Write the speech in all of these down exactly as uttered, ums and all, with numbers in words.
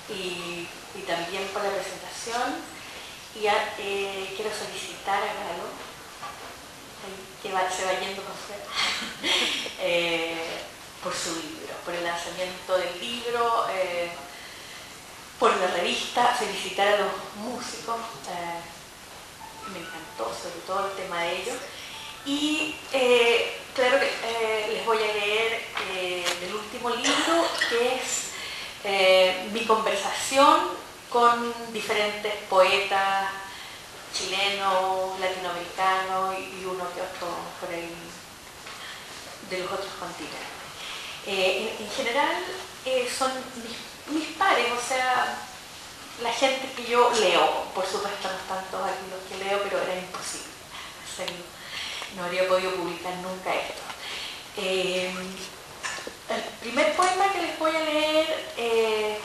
y, y también por la presentación. Y a, eh, quiero solicitar a Galo, que va, se va yendo por fuera, eh, por su libro, por el lanzamiento del libro, eh, por la revista, felicitar a los músicos, eh, me encantó sobre todo el tema de ellos. Y eh, claro que eh, les voy a leer eh, el último libro, que es eh, mi conversación con diferentes poetas chilenos, latinoamericanos y uno que otro por ahí de los otros continentes. Eh, en, en general eh, son mis, mis pares, o sea, la gente que yo leo. Por supuesto no están todos aquí los que leo, pero era imposible hacerlo. No habría podido publicar nunca esto. Eh, el primer poema que les voy a leer eh,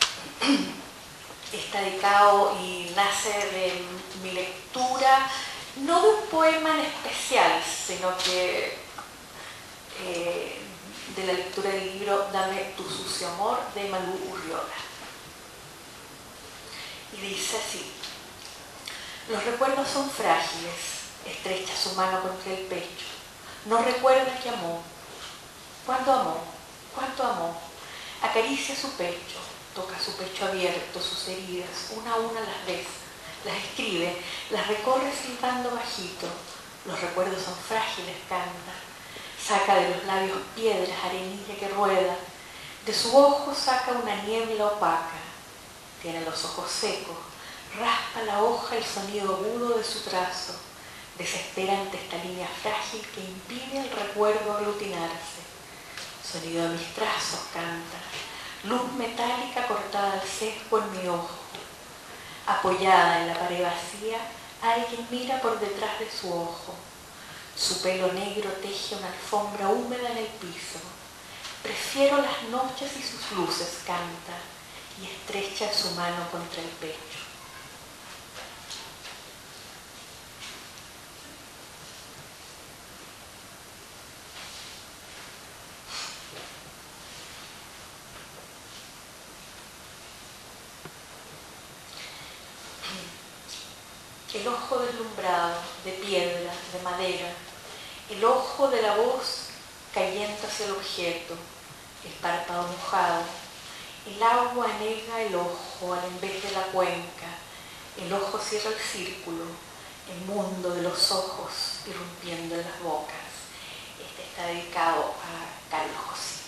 está dedicado y nace de mi lectura, no de un poema en especial, sino que eh, de la lectura del libro Dame tu sucio amor, de Malú Urriola. Y dice así: los recuerdos son frágiles, estrecha su mano contra el pecho, no recuerda que amó. ¿Cuándo amó? ¿Cuánto amó? Acaricia su pecho, toca su pecho abierto, sus heridas, una a una las besa, las escribe, las recorre silbando bajito. Los recuerdos son frágiles, canta. Saca de los labios piedras, arenilla que rueda. De su ojo saca una niebla opaca. Tiene los ojos secos, raspa la hoja el sonido agudo de su trazo. Desespera ante esta línea frágil que impide al recuerdo aglutinarse. Sonido de mis trazos, canta. Luz metálica cortada al sesgo en mi ojo. Apoyada en la pared vacía, alguien mira por detrás de su ojo. Su pelo negro teje una alfombra húmeda en el piso. Prefiero las noches y sus luces, canta, y estrecha su mano contra el pecho. El ojo deslumbrado, de piedra, de madera, el ojo de la voz cayendo hacia el objeto, el párpado mojado, el agua anega el ojo al en vez de la cuenca, el ojo cierra el círculo, el mundo de los ojos irrumpiendo en las bocas. Este está dedicado a Carlos Josía.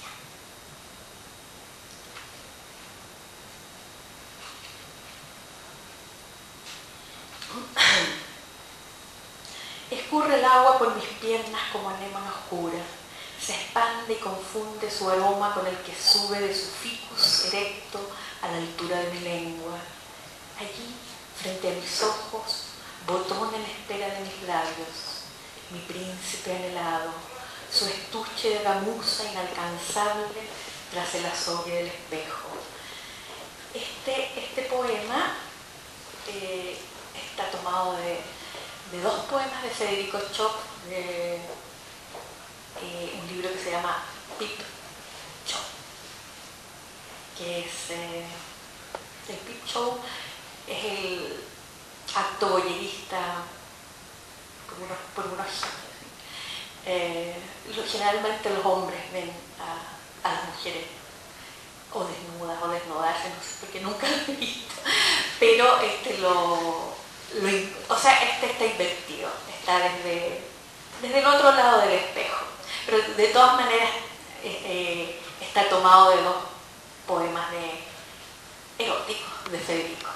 Escurre el agua por mis piernas como anémona oscura. Se expande y confunde su aroma con el que sube de su ficus erecto a la altura de mi lengua. Allí, frente a mis ojos, botón en espera de mis labios, mi príncipe anhelado, su estuche de gamuza inalcanzable tras el azogue del espejo. Este, este poema eh, está tomado de, de dos poemas de Federico Chop, de eh, un libro que se llama Peep Show, que es eh, el Peep Show es el acto voyerista por unos, por unos eh, generalmente los hombres ven a, a las mujeres o desnudas o desnudarse, no sé, porque nunca lo he visto, pero este lo, lo o sea, este está invertido, está desde, desde el otro lado del espejo, pero de todas maneras eh, eh, está tomado de dos poemas de eróticos de Federico.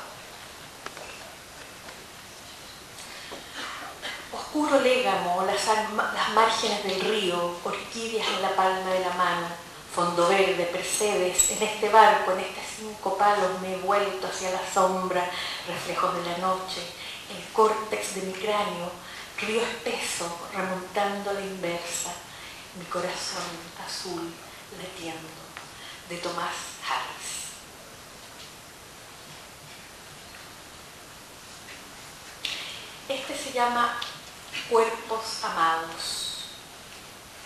Oscuro légamo, las, las márgenes del río, orquídeas en la palma de la mano, fondo verde, Percebes, en este barco, en estos cinco palos me he vuelto hacia la sombra, reflejos de la noche, el córtex de mi cráneo, río espeso, remontando a la inversa, mi corazón azul latiendo, de Tomás Harris. Este se llama Cuerpos amados.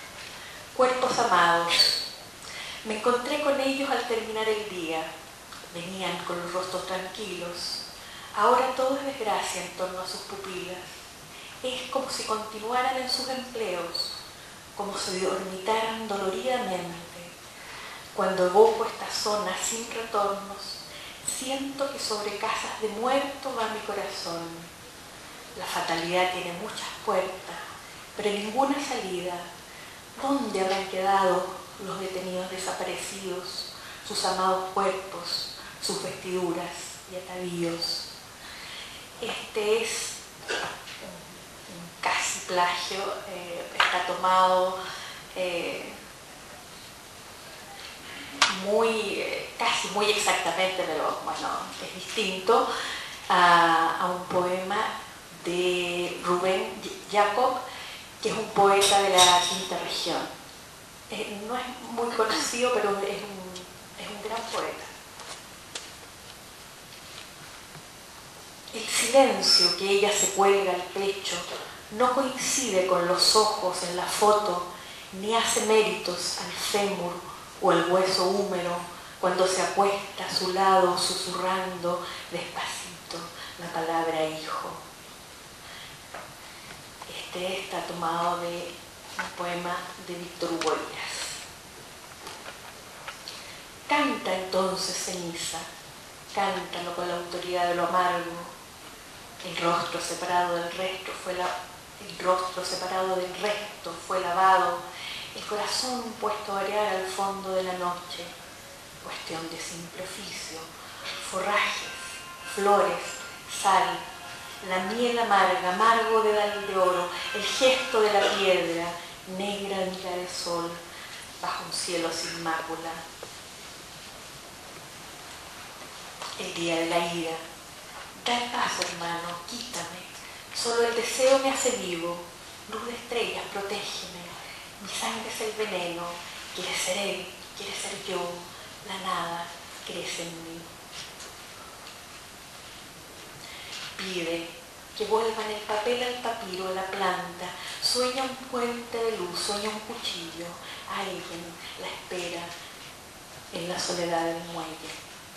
Cuerpos amados. Me encontré con ellos al terminar el día. Venían con los rostros tranquilos. Ahora todo es desgracia en torno a sus pupilas. Es como si continuaran en sus empleos, como si dormitaran doloridamente. Cuando evoco esta zona sin retornos, siento que sobre casas de muertos va mi corazón. La fatalidad tiene muchas puertas, pero ninguna salida. ¿Dónde habrán quedado los detenidos desaparecidos, sus amados cuerpos, sus vestiduras y atavíos? Este es un, un casi plagio, eh, está tomado eh, muy, eh, casi muy exactamente, pero bueno, es distinto, a, a un poema de Rubén Jacob, que es un poeta de la Quinta Región. Eh, no es muy conocido, pero es un, es un gran poeta. El silencio que ella se cuelga al pecho no coincide con los ojos en la foto, ni hace méritos al fémur o al hueso húmero cuando se acuesta a su lado susurrando despacito la palabra hijo. Este está tomado de un poema de Víctor Hugo Díaz. Canta entonces, ceniza, cántalo con la autoridad de lo amargo. El rostro separado del resto fue la, el rostro separado del resto fue lavado, el corazón puesto a arear al fondo de la noche. Cuestión de simple oficio, forrajes, flores, sal, la miel amarga, amargo dedal de oro, el gesto de la piedra, negra miga de sol, bajo un cielo sin mácula. El día de la ira. Da el paso, hermano, quítame. Solo el deseo me hace vivo. Luz de estrellas, protégeme. Mi sangre es el veneno. Quiere ser él, quiere ser yo. La nada crece en mí. Pide que vuelvan el papel al papiro, a la planta. Sueña un puente de luz, sueña un cuchillo. Alguien la espera en la soledad del muelle.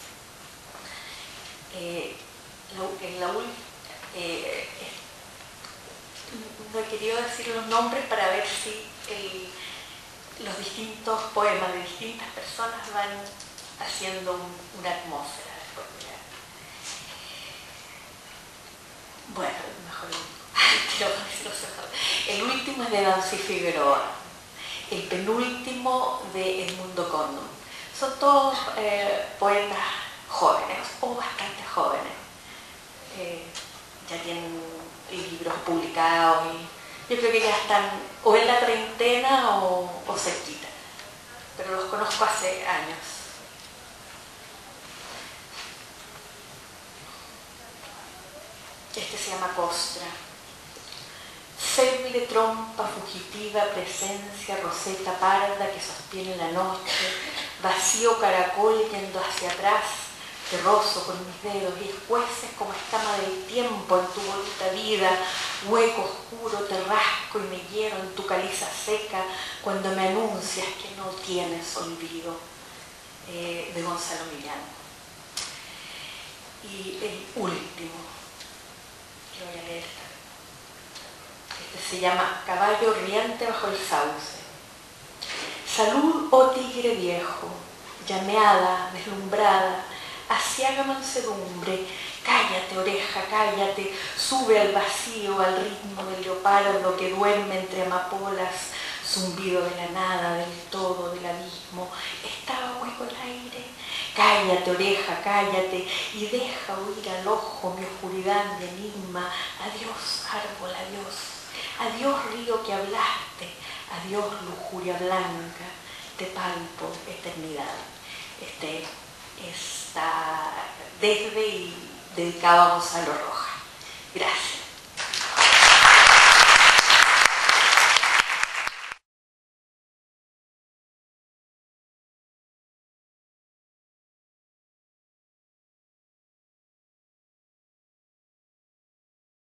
Eh, la, en la, eh, no he querido decir los nombres para ver si el, los distintos poemas de distintas personas van haciendo un, una atmósfera. Bueno, mejor el último es de Nancy Figueroa, el penúltimo de Edmundo Condom. Son todos eh, poetas jóvenes o bastante jóvenes. Eh, ya tienen libros publicados y yo creo que ya están o en la treintena o, o cerquita, pero los conozco hace años. Este se llama Costra. Feble trompa fugitiva, presencia, roseta parda que sostiene la noche, vacío caracol yendo hacia atrás, te rozo con mis dedos y escueces como escama del tiempo en tu bonita vida, hueco oscuro, te rasco y me hiero en tu caliza seca cuando me anuncias que no tienes olvido. Eh, de Gonzalo Millán. Y el último, que voy a leer, este se llama Caballo riente bajo el sauce. Salud, oh tigre viejo, llameada, deslumbrada, aciaga mansedumbre, cállate oreja, cállate, sube al vacío, al ritmo del leopardo que duerme entre amapolas, zumbido de la nada, del todo, del abismo, estaba hueco el aire, cállate oreja, cállate, y deja oír al ojo mi oscuridad de enigma, adiós árbol, adiós, adiós río que hablaste, adiós lujuria blanca, te palpo eternidad. Este está desde y dedicado a Gonzalo Rojas.